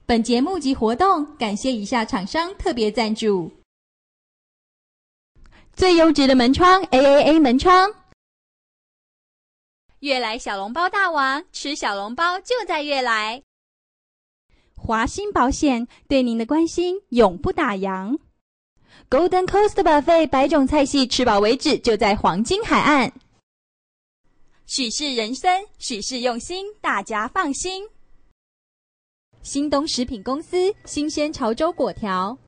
本节目及活动感谢以下厂商特别赞助：最优质的门窗 AAA 门窗， 悦来小笼包大王，吃小笼包就在悦来。 华兴保险对您的关心永不打烊。Golden Coast Buffet 百种菜系吃饱为止，就在黄金海岸。 许氏人参，许氏用心，大家放心。 新东食品公司新鲜潮州果条，